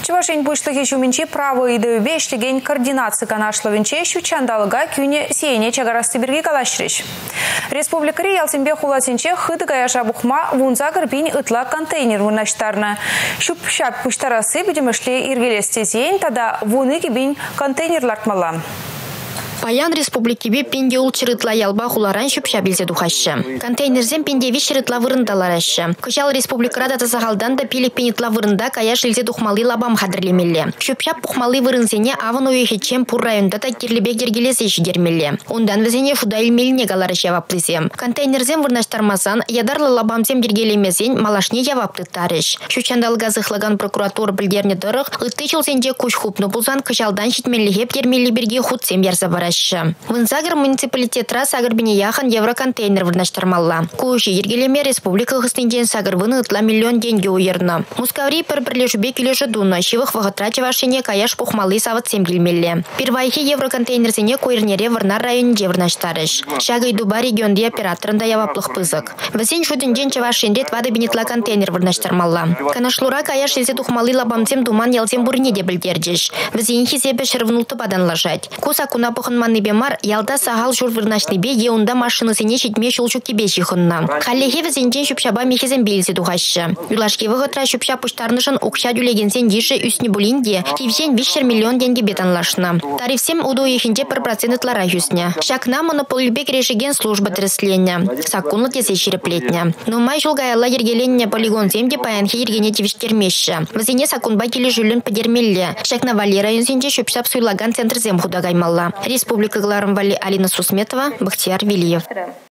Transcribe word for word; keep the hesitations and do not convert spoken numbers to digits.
Чувашень бушлыги жуменчи право и дөбе ишлеген координации канашловенче шучандалыга күне сейне чагарасты берге калашрыш. Республикари ялсенбе хулатенче хыды гаяша бухма вунза гырбин ытла контейнер вунаштарна. Шуп-шап пуштарасы бидемешле иргелесте зейн, тада вуны кибин контейнер лартмала. Паян республикибе пенде ул чырытла ялба хуларан шупша билзе духашы. Контейнерзен пенде виш чырытла вырындаларашы. Кышал республикада тазахалдан да пилик пенитла вырында каяш илзе духмалы лабам хадрлемелле. Шупша пухмалы вырынсене аван уехечем пур районда та кирлебек дергелесе ишидермелле. Ондан везене фуда илмеліне галарыш яваплызем. Контейнерзен вырнаштармасан ядарлы лабамзем дергелемезен малашне яваплы тарыш. Шучандалга зыхлаган прокуратура билдерне дырых, ытты чылсенде куш хупны бузан кышалдан шитмеллихеп дермелли берге хутсем ярса бараш. Вынзагр муниципалитет раз агрбине яхан евроконтейнер вырнаштармалла. Куши ергелеме республика хыстынжен сагр выны ытла миллион деньги уерна. Мускаври пір-бірлешубе келеші дуна, шивых вағытрачы вашыне каяш пухмалы сават семгелмелле. Первайхи евроконтейнерзене койырнере вырнар районже вырнаштарыш. Шагай дуба регионде операторында яваплых пызык. Васен шудынжен чавашенде твады бинетла контейнер вырнаштармалла. Канашлура каяш илзе тухмалы лабамцем думан ялзем бурне де білдердеш. Васен хизебе шырвнулты падан лажать. Куса куна пухын бемар ялда сахал жур вырнашны бе еунда машины сене шитме шулчук тебе чихынна. Халлехе везенчен шупшаба мехезен бельзе духашы. Юлашке выгытра шупша пуштарнышын укша дюлегенсен диши үсні булинде, кивсен вишер миллион деньги бетанлашна. Тарифсем уду ехинде пір процент лара юсня. Шакна монополибек решеген служба тресления. Сакунлы тесе шереплетня. Но май жулгайла ергеленне полигон земде паянхе ергене тивиштермеші. Везене сакунба келі жүлін подермелле. Шакна валера юнсенде шупшап суйлаган центр зем худагаймалла. Республика Гларам Вали Алина Сусметова, Бахтияр Вилиев.